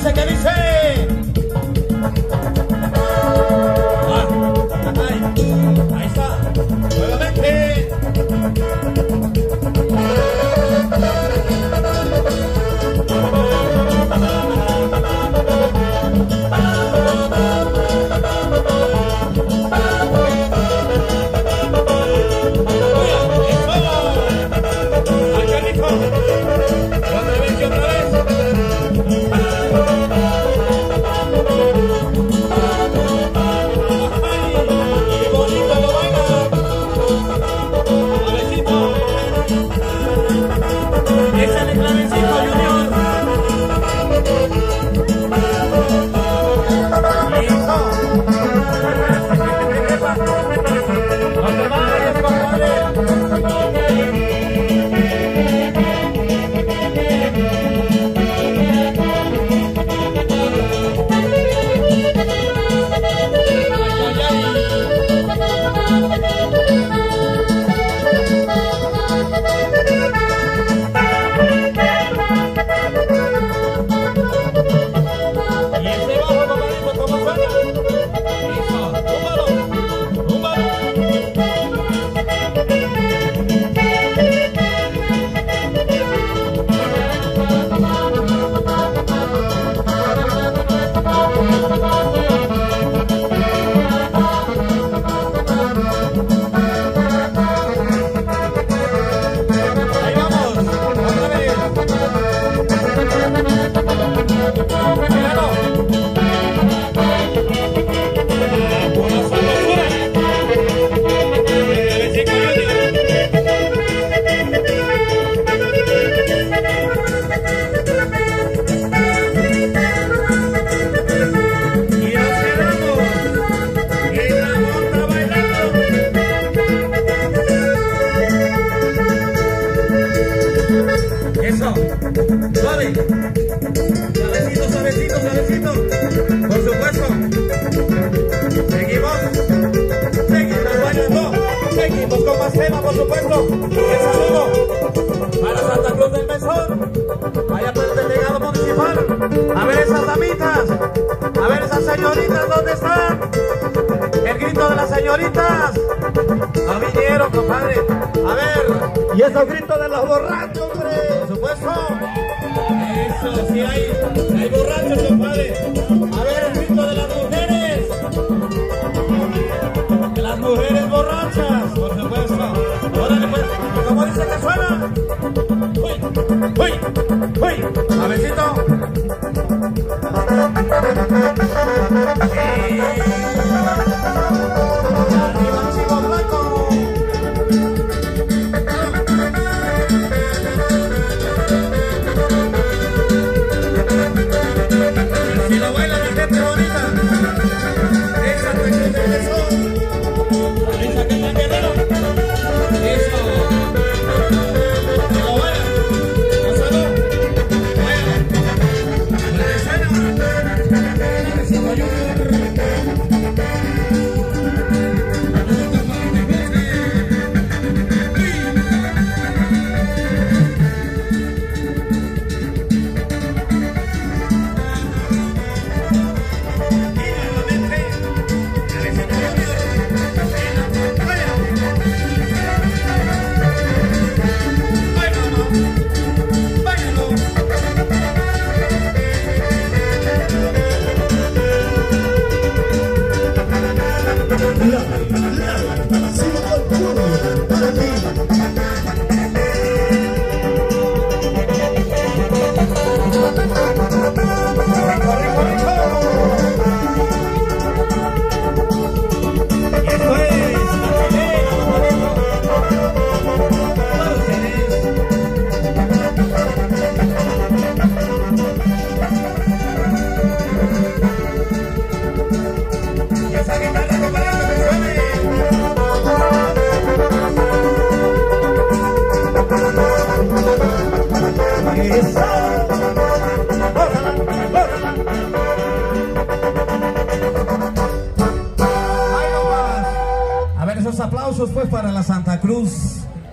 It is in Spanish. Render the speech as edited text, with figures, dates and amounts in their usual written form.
dice? ¿Qué dice? Ahí está. Nuevamente. Suavecito, por supuesto. Seguimos bailando, seguimos con más tema, por supuesto. El saludo para Santa Cruz del Mesón, vaya por el delegado municipal. A ver esas damitas, a ver esas señoritas, ¿dónde están? El grito de las señoritas. No vinieron, compadre. A ver, y esos gritos de los borrachos, hombre. Por supuesto. Eso, sí hay borrachos, compadre. A ver, el grito de las mujeres. De las mujeres borrachas, por supuesto. Órale, pues, ¿cómo dice que suena? ¡Uy! Suavecito. Arriba, chico blanco. Si lo baila mi gente bonita, esa Santa Cruz del Mesón, esa que está Guerrero, eso, si lo baila, pásalo, aplausos pues para la Santa Cruz